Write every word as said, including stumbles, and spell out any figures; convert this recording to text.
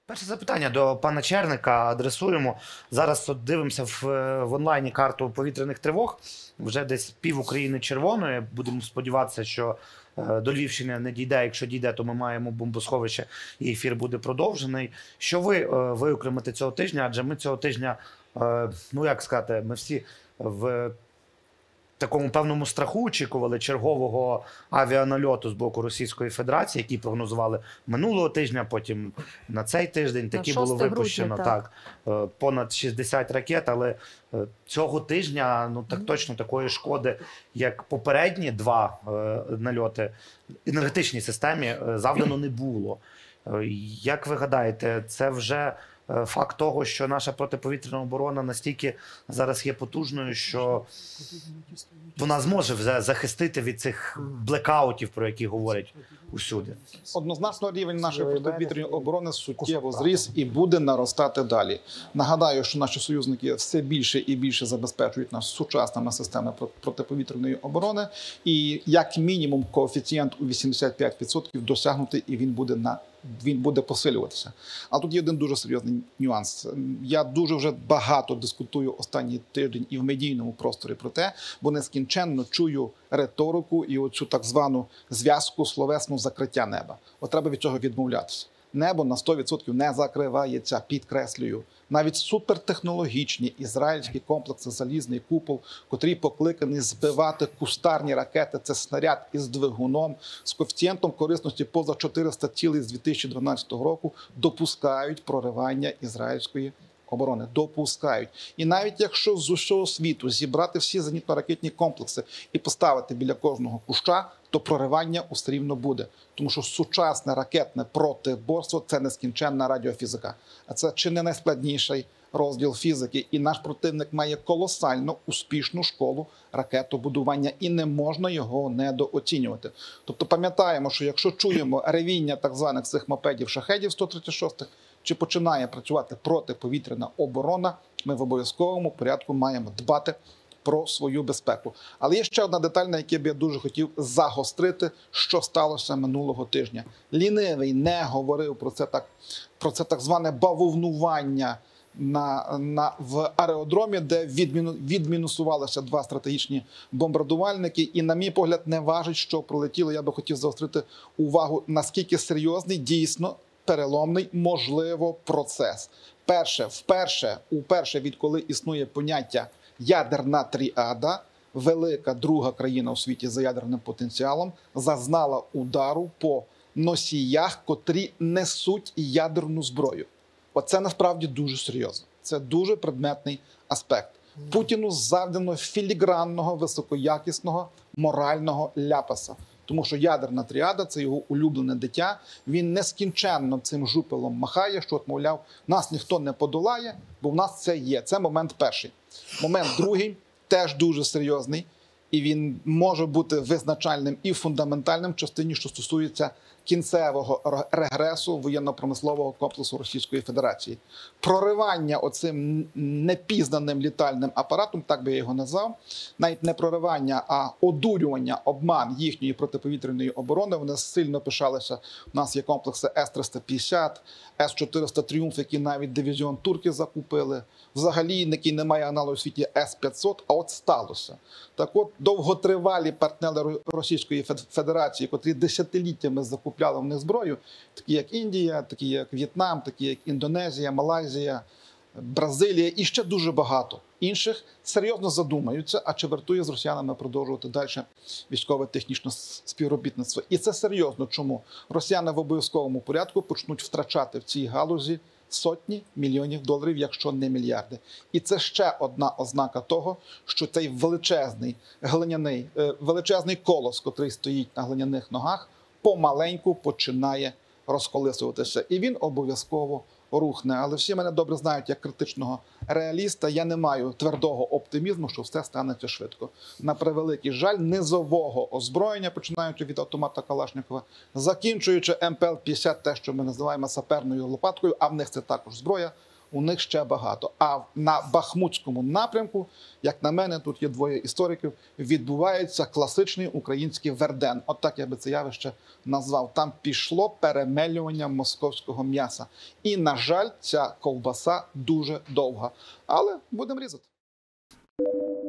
Перше запитання до пана Черника адресуємо. Зараз от дивимося в, в онлайні карту повітряних тривог. Вже десь пів України червоної. Будемо сподіватися, що е, до Львівщини не дійде. Якщо дійде, то ми маємо бомбосховище і ефір буде продовжений. Що ви е, виокремите цього тижня? Адже ми цього тижня, е, ну як сказати, ми всі в такому певному страху очікували чергового авіанальоту з боку Російської Федерації, який прогнозували минулого тижня, потім на цей тиждень. Такі було випущено грудня, так. так, понад шістдесят ракет, але цього тижня, ну так точно, такої шкоди, як попередні два нальоти енергетичній системі, завдано не було. Як ви гадаєте, це вже факт того, що наша протиповітряна оборона настільки зараз є потужною, що вона зможе вже захистити від цих блекаутів, про які говорять усюди? Однозначно рівень нашої протиповітряної оборони суттєво зріс і буде наростати далі. Нагадаю, що наші союзники все більше і більше забезпечують нас сучасними системами протиповітряної оборони. І як мінімум коефіцієнт у вісімдесят п'ять відсотків досягнутий, і він буде на він буде посилюватися. А тут є один дуже серйозний нюанс. Я дуже вже багато дискутую останній тиждень і в медійному просторі про те, бо нескінченно чую риторику і оцю так звану зв'язку словесну закриття неба. От треба від цього відмовлятися. Небо на сто відсотків не закривається, підкреслюю. Навіть супертехнологічні ізраїльські комплекси «Залізний купол», котрі покликані збивати кустарні ракети, це снаряд із двигуном, з коефіцієнтом корисності поза чотириста цілих з дві тисячі дванадцятого року, допускають проривання ізраїльської оборони. Допускають. І навіть якщо з усього світу зібрати всі зенітно-ракетні комплекси і поставити біля кожного куща, то проривання усе рівно буде. Тому що сучасне ракетне протиборство – це нескінченна радіофізика. А це чи не найскладніший розділ фізики. І наш противник має колосально успішну школу ракетобудування, і не можна його недооцінювати. Тобто пам'ятаємо, що якщо чуємо ревіння так званих цих мопедів-шахедів сто тридцять шостих, чи починає працювати протиповітряна оборона, ми в обов'язковому порядку маємо дбати про свою безпеку. Але є ще одна деталь, на якій б я дуже хотів загострити, що сталося минулого тижня. Лінивий не говорив про це так, про це так зване бавовнування на, на, в аеродромі, де відміну, відмінусувалися два стратегічні бомбардувальники. І, на мій погляд, не важить, що пролетіло. Я би хотів загострити увагу, наскільки серйозний, дійсно, переломний, можливо, процес. Перше, вперше, уперше, відколи існує поняття ядерна тріада, велика друга країна у світі за ядерним потенціалом, зазнала удару по носіях, котрі несуть ядерну зброю. Оце насправді дуже серйозно. Це дуже предметний аспект. Путіну завдано філігранного, високоякісного, морального ляпаса. Тому що ядерна тріада – це його улюблене дитя. Він нескінченно цим жупелом махає, що, от, мовляв, нас ніхто не подолає, бо в нас це є. Це момент перший. Момент другий теж дуже серйозний. І він може бути визначальним і фундаментальним в частині, що стосується кінцевого регресу воєнно-промислового комплексу Російської Федерації. Проривання оцим непізнаним літальним апаратом, так би я його назвав, навіть не проривання, а одурювання, обман їхньої протиповітряної оборони. Вони сильно пишалися. У нас є комплекси С триста п'ятдесят, С чотириста «Тріумф», які навіть дивізіон турки закупили. Взагалі, який не має аналогу у світі, С п'ятсот, а от сталося. Так от, довготривалі партнери Російської Федерації, котрі десятиліттями закупляли в них зброю, такі як Індія, такі як В'єтнам, такі як Індонезія, Малайзія, Бразилія і ще дуже багато інших, серйозно задумаються, а чи вартує з росіянами продовжувати далі військово-технічне співробітництво. І це серйозно. Чому? Росіяни в обов'язковому порядку почнуть втрачати в цій галузі сотні мільйонів доларів, якщо не мільярди. І це ще одна ознака того, що цей величезний глиняний, величезний колос, котрий стоїть на глиняних ногах, помаленьку починає розколисуватися. І він обов'язково рухне. Але всі мене добре знають як критичного реаліста. Я не маю твердого оптимізму, що все станеться швидко. На превеликий жаль, низового озброєння, починаючи від автомата Калашникова, закінчуючи Ем Пе Ел п'ятдесят, те, що ми називаємо саперною лопаткою, а в них це також зброя, у них ще багато. А на Бахмутському напрямку, як на мене, тут є двоє істориків, відбувається класичний український Верден. От так я би це явище назвав. Там пішло перемелювання московського м'яса. І, на жаль, ця ковбаса дуже довга. Але будемо різати.